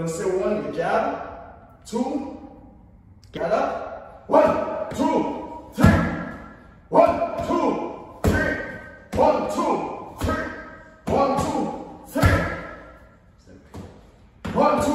gonna say one, you jab, two, get up, 1, 2, 3, 1, 2, 3, 1, 2, 3, 1, 2, 3, 1, 2,